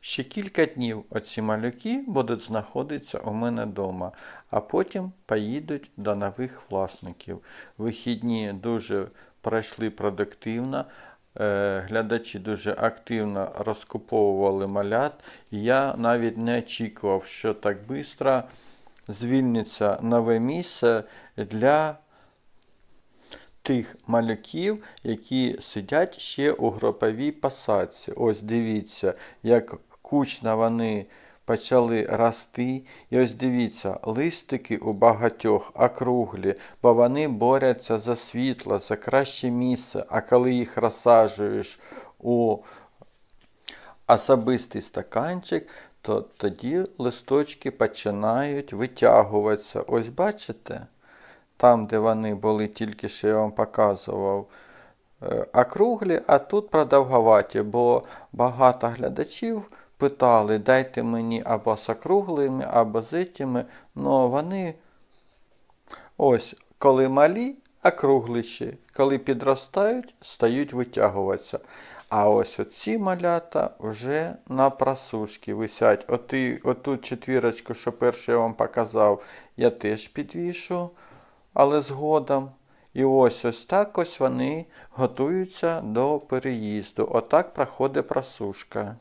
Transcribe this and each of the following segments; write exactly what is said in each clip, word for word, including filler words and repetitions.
Ще кілька днів оці малюки будуть знаходитися у мене вдома, а потім поїдуть до нових власників. Вихідні дуже пройшли продуктивно, е, глядачі дуже активно розкуповували малят, і я навіть не очікував, що так швидко звільниться нове місце для тих малюків, які сидять ще у груповій посадці. Ось дивіться, як кучно вони почали рости. І ось дивіться, листики у багатьох округлі, бо вони борються за світло, за краще місце. А коли їх розсаджуєш у особистий стаканчик, то тоді листочки починають витягуватися. Ось бачите? Там, де вони були, тільки що я вам показував, округлі, а тут продовгуваті, бо багато глядачів питали, дайте мені або з округлими, або з цими. Ну, вони ось, коли малі, округліші, коли підростають, стають витягуватися. А ось оці малята вже на просушці висять. Оти, оту четвірочку, що перше я вам показав, я теж підвішу, але згодом. І ось ось так ось вони готуються до переїзду. Отак проходить просушка.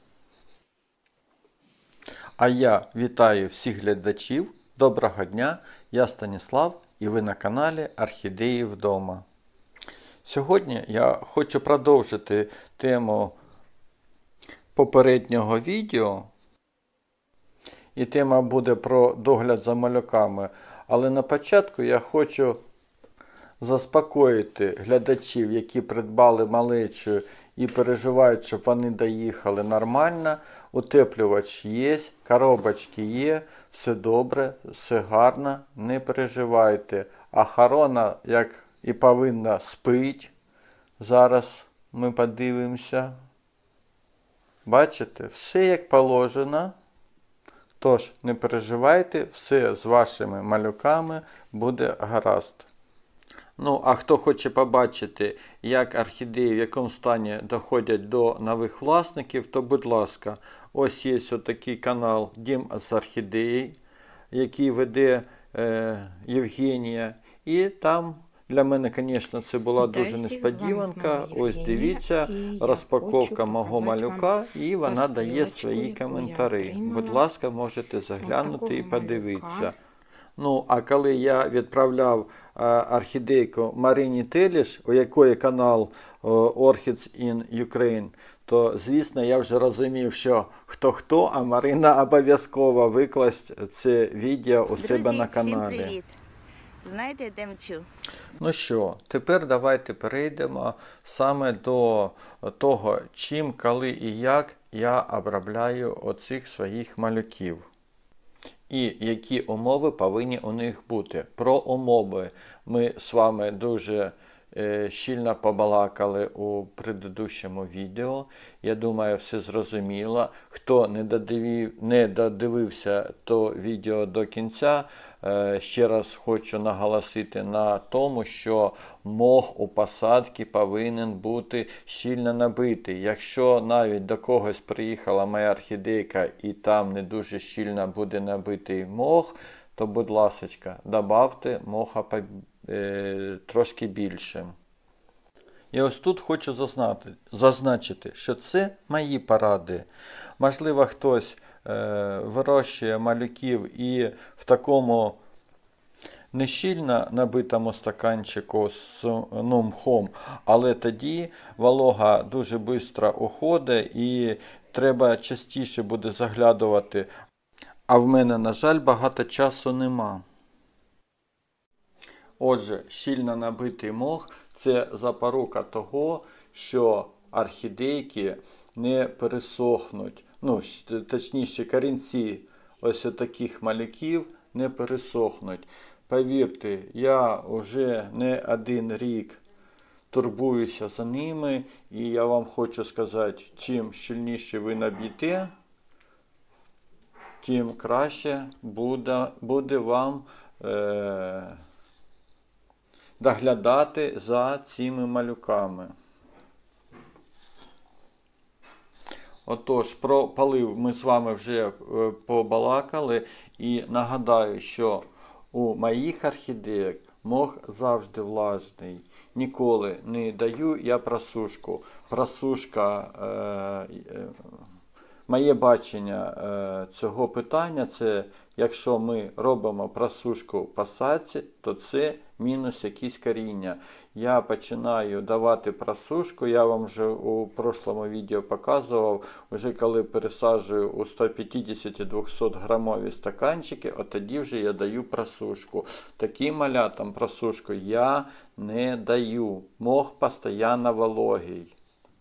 А я вітаю всіх глядачів. Доброго дня, я Станіслав і ви на каналі Орхідеї вдома. Сьогодні я хочу продовжити тему попереднього відео. І тема буде про догляд за малюками. Але на початку я хочу заспокоїти глядачів, які придбали малечу і переживають, щоб вони доїхали нормально. Утеплювач є, коробочки є, все добре, все гарно, не переживайте. Охорона, як і повинна, спить. Зараз ми подивимося. Бачите, все як положено. Тож, не переживайте, все з вашими малюками буде гаразд. Ну, а хто хоче побачити, як орхідеї в якому стані доходять до нових власників, то, будь ласка, ось є отакий канал Дім з орхідеї, який веде е, Євгенія. І там для мене, звісно, це була Вітаю дуже всіх, несподіванка. з вами Ось дивіться, Євгенія, і розпаковка я мого малюка, і вона дає посилочку, свої яку я коментарі. отримала. Будь ласка, можете заглянути такого і подивитися. малюка. Ну, а коли я відправляв а, орхідейку Марині Теліш, у якої канал Orchids in Ukraine, то, звісно, я вже розумів, що хто-хто, а Марина обов'язково викласть це відео у Друзі, себе на каналі. всім привіт! Знаєте, Демчу? Ну що, тепер давайте перейдемо саме до того, чим, коли і як я обробляю оцих своїх малюків. І які умови повинні у них бути. Про умови ми з вами дуже е, щільно побалакали у предыдущому відео. Я думаю, все зрозуміло. Хто не додивив, не додивився то відео до кінця, е, ще раз хочу наголосити на тому, що мох у посадці повинен бути щільно набитий. Якщо навіть до когось приїхала моя орхідейка і там не дуже щільно буде набитий мох, то, будь ласочка, добавте моха е, трошки більше. І ось тут хочу зазнати, зазначити, що це мої поради. Можливо, хтось е, вирощує малюків і в такому нещільно набитому стаканчику з ну, мхом, але тоді волога дуже швидко уходить і треба частіше буде заглядувати. А в мене, на жаль, багато часу нема. Отже, щільно набитий мох – це запорука того, що орхідейки не пересохнуть. Ну, точніше, корінці ось таких малюків не пересохнуть. Повірте, я вже не один рік турбуюся за ними, і я вам хочу сказати, чим щільніше ви наб'єте, тим краще буде, буде вам е, доглядати за цими малюками. Отож, про полив ми з вами вже е, побалакали, і нагадаю, що у моїх орхідеїк мох завжди влажний. Ніколи не даю я просушку. Просушка, е, е, моє бачення е, цього питання, це якщо ми робимо просушку посадці, то це мінус якісь коріння. Я починаю давати просушку, я вам вже у прошлому відео показував, вже коли пересаджую у сто п'ятдесят - двісті грамові стаканчики, от тоді вже я даю просушку. Таким малятам просушку я не даю. Мох постійно вологий.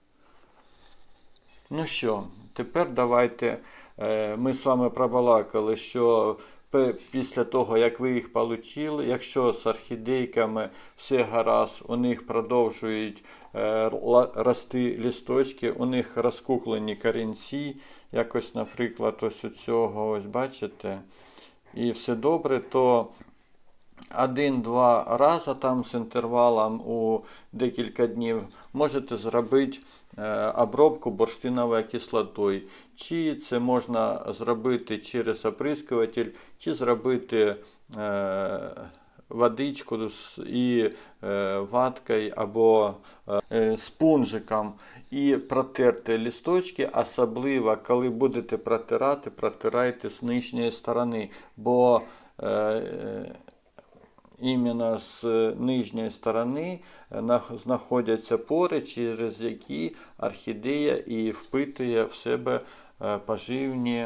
Ну що, тепер давайте, е, ми з вами пробалакали, що після того, як ви їх отримали, якщо з орхідейками все гаразд, у них продовжують е, рости лісточки, у них розкуклені корінці, якось, наприклад, ось у цього, ось бачите, і все добре, то один-два рази там з інтервалом у декілька днів можете зробити обробку бурштиновою кислотою. Чи це можна зробити через оприскуватель, чи зробити е, водичку і е, ваткою або е, спунжиком і протерти листочки, особливо коли будете протирати, протирайте з нижньої сторони, бо е, іменно з нижньої сторони знаходяться пори, через які орхідея і впитує в себе поживні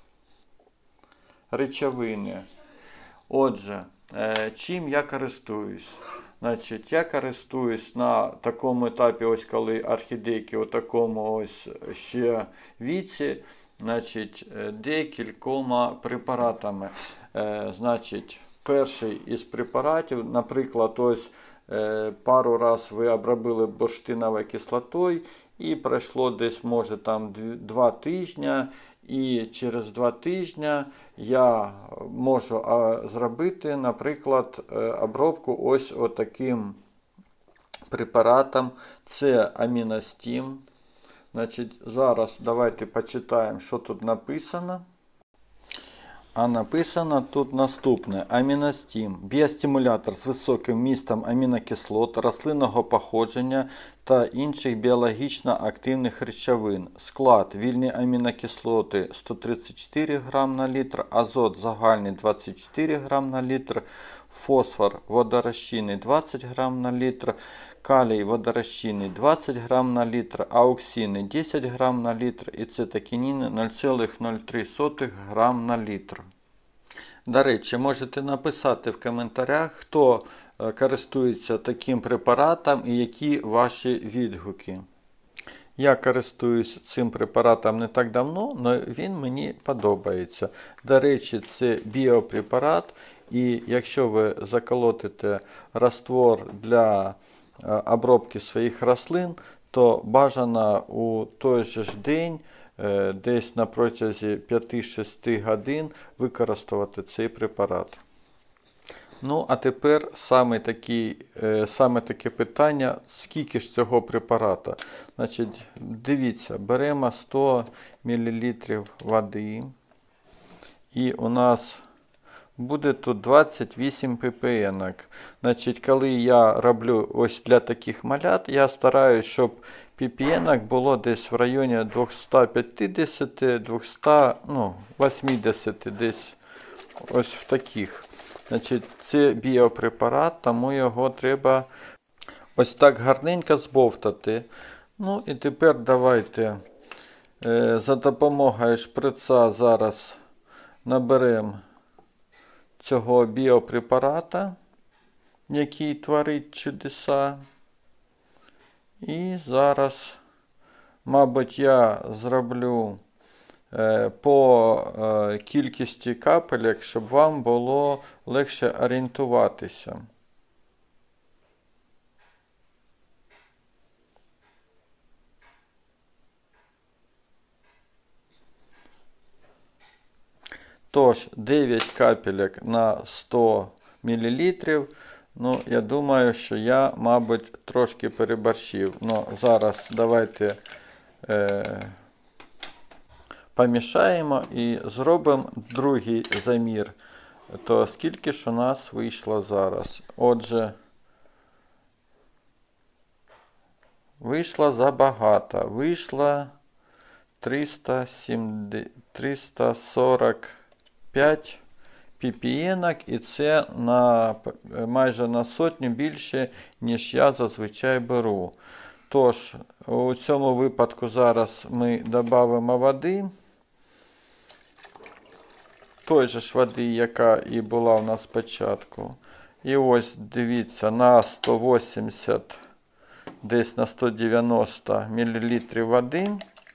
речовини. Отже, чим я користуюсь? Значить, я користуюсь на такому етапі, ось коли орхідейки у такому ось ще віці, значить, декількома препаратами. Значить, перший із препаратів, наприклад, ось е, пару раз ви обробили бурштиновою кислотою і пройшло десь, може, там два тижні, і через два тижні я можу а, зробити, наприклад, обробку ось отаким препаратом. Це аміностім. Значить, зараз давайте почитаємо, що тут написано. А написано тут наступне. Аміностім. Біостимулятор з високим вмістом амінокислот, рослинного походження та інших біологічно активних речовин. Склад: вільні амінокислоти сто тридцять чотири грам на літр, азот загальний двадцять чотири грам на літр, фосфор водорозчинний двадцять грам на літр, калій водорозчинний двадцять грам на літр, ауксини десять грам на літр і цитокініни нуль цілих нуль три грам на літр. До речі, можете написати в коментарях, хто користується таким препаратом і які ваші відгуки. Я користуюсь цим препаратом не так давно, але він мені подобається. До речі, це біопрепарат, і якщо ви заколотите раствор для обробки своїх рослин, то бажано у той же ж день, десь на протязі п'ять-шість годин використовувати цей препарат. Ну, а тепер саме, такі, саме таке питання, скільки ж цього препарату. Значить, дивіться, беремо сто мілілітрів води, і у нас буде тут двадцять вісім піпенок. Значить, коли я роблю ось для таких малят, я стараюсь, щоб піпенок було десь в районі двісті п'ятдесят - двісті вісімдесят, десь ось в таких. Значить, це біопрепарат, тому його треба ось так гарненько збовтати. Ну і тепер давайте е, за допомогою шприца зараз наберемо цього біопрепарата, який творить чудеса. І зараз, мабуть, я зроблю е, по е, кількості капелек, щоб вам було легше орієнтуватися. Тож, дев'ять капелек на сто мілілітрів. Ну, я думаю, що я, мабуть, трошки переборщив. Ну, зараз давайте е, помішаємо і зробимо другий замір. То скільки ж у нас вийшло зараз? Отже, вийшло забагато. Вийшло триста сорок п'ять піпієнок, і це на, майже на сотню більше, ніж я зазвичай беру. Тож, у цьому випадку зараз ми додамо води. Той же ж води, яка і була у нас спочатку. І ось, дивіться, на сто вісімдесят, десь на сто дев'яносто мл води.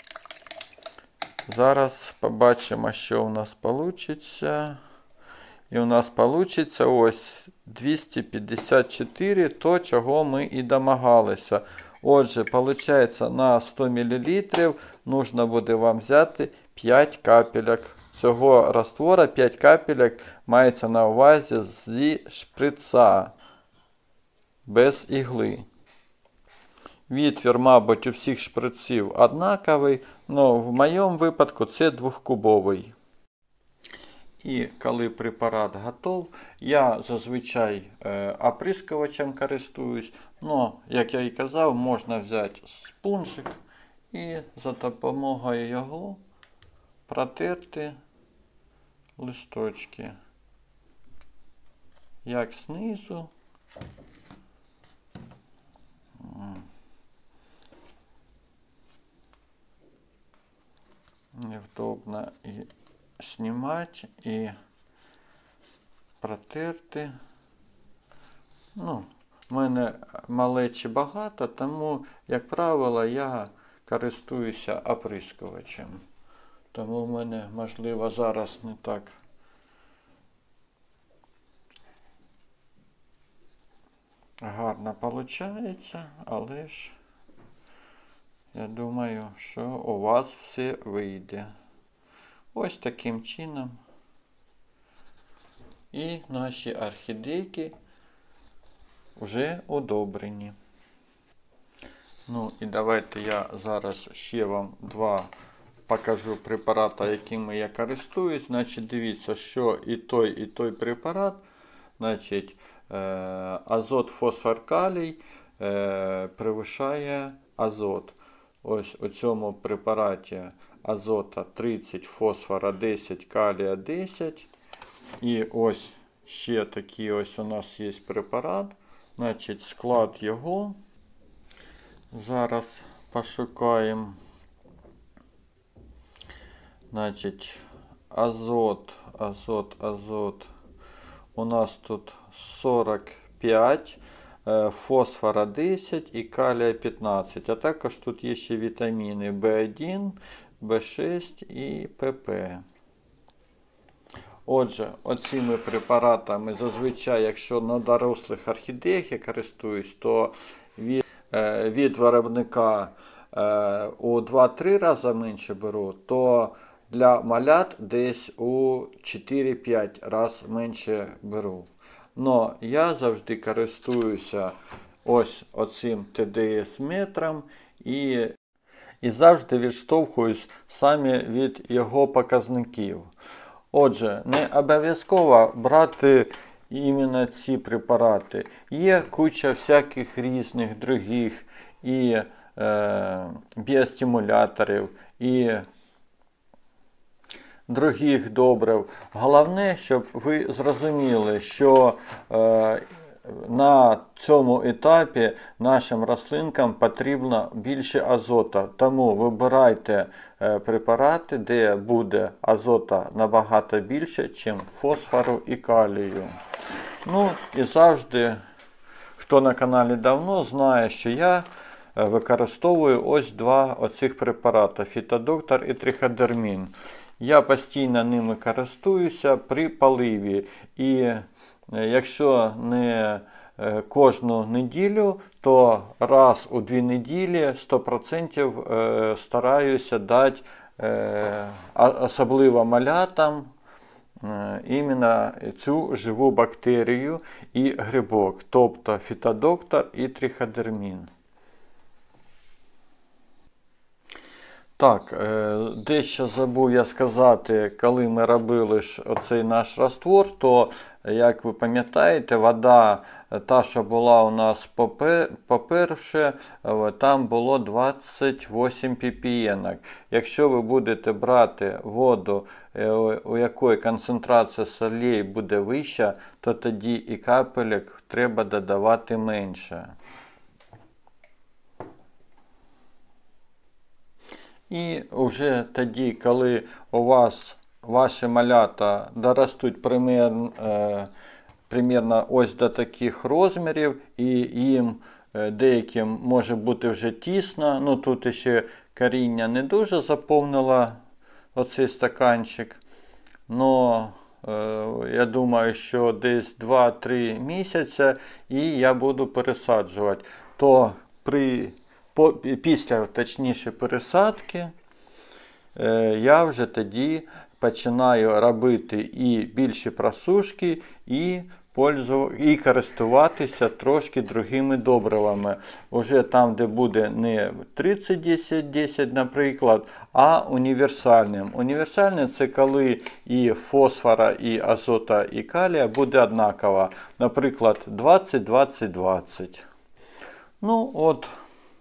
Зараз побачимо, що у нас вийде. І у нас вийде ось двісті п'ятдесят чотири, то, чого ми і домагалися. Отже, виходить, на сто мл потрібно буде вам взяти п'ять капелек цього раствора. п'ять капелек мається на увазі зі шприца, без ігли. Відвір, мабуть, у всіх шприців однаковий, але в моєму випадку це двохкубовий. І коли препарат готов, я зазвичай е, оприскувачем користуюсь. Ну, як я і казав, можна взяти спунжик і за допомогою його протерти листочки. Як знизу. Невдобно і знімати, і протерти. Ну, в мене малечі багато, тому, як правило, я користуюся оприскувачем. Тому в мене, можливо, зараз не так гарно виходить, але ж я думаю, що у вас все вийде. Ось таким чином. І наші орхідейки вже удобрені. Ну і давайте я зараз ще вам два покажу препарати, якими я користуюсь. Значить, дивіться, що і той, і той препарат, значить, азот, фосфор, калій перевищує азот. Ось у цьому препараті азота тридцять, фосфора десять, калія десять. І ось ще такий ось у нас є препарат. Значить, склад його. Зараз пошукаємо. Значить, азот, азот, азот. У нас тут сорок п'ять, фосфора десять і калія п'ятнадцять. А також тут є ще вітаміни Б один, Б шість і П П. Отже, оцими препаратами зазвичай, якщо на дорослих орхідеях я користуюсь, то від, е, від виробника е, у два-три рази менше беру, то для малят десь у чотири-п'ять разів менше беру. Но я завжди користуюся ось оцим Т Д С метром і, і завжди відштовхуюсь саме від його показників. Отже, не обов'язково брати іменно ці препарати. Є куча всяких різних других і е, біостимуляторів, і других добрив. Головне, щоб ви зрозуміли, що е, на цьому етапі нашим рослинкам потрібно більше азота. Тому вибирайте е, препарати, де буде азота набагато більше, ніж фосфору і калію. Ну і завжди, хто на каналі давно, знає, що я використовую ось два оцих препарати – Фітодоктор і Триходермін. Я постійно ними користуюся при поливі. І якщо не кожну неділю, то раз у дві неділі сто відсотків стараюся дати, особливо малятам, іменно цю живу бактерію і грибок, тобто Фітодоктор і Триходермін. Так, е, дещо забув я сказати, коли ми робили ж оцей наш раствор, то, як ви пам'ятаєте, вода, е, та, що була у нас попе- по-перше, е, там було двадцять вісім пі-пі-ен. Якщо ви будете брати воду, е, у у якої концентрація солей буде вища, то тоді і капелек треба додавати менше. І вже тоді, коли у вас ваші малята доростуть примерно, е, примерно ось до таких розмірів, і їм е, деяким може бути вже тісно, ну тут ще коріння не дуже заповнило оцей стаканчик. Но е, я думаю, що десь два-три місяці і я буду пересаджувати. То при по, після, точніше, пересадки, е, я вже тоді починаю робити і більші просушки, і, пользу, і користуватися трошки другими добривами. Уже там, де буде не тридцять десять десять, наприклад, а універсальним. Універсальним – це коли і фосфора, і азота, і калія буде однаково. Наприклад, двадцять двадцять двадцять. Ну от,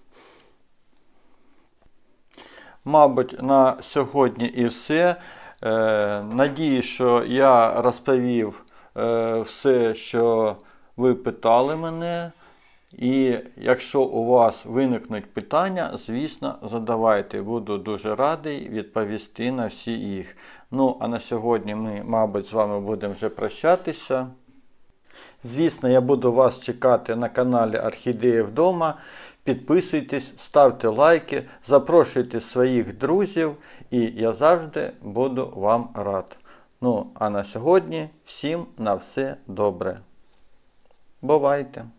мабуть, на сьогодні і все. Е, надію, що я розповів е, все, що ви питали мене. І якщо у вас виникнуть питання, звісно, задавайте. Буду дуже радий відповісти на всі їх. Ну, а на сьогодні ми, мабуть, з вами будемо вже прощатися. Звісно, я буду вас чекати на каналі Орхідеї вдома. Підписуйтесь, ставте лайки, запрошуйте своїх друзів, і я завжди буду вам рад. Ну, а на сьогодні всім на все добре. Бувайте!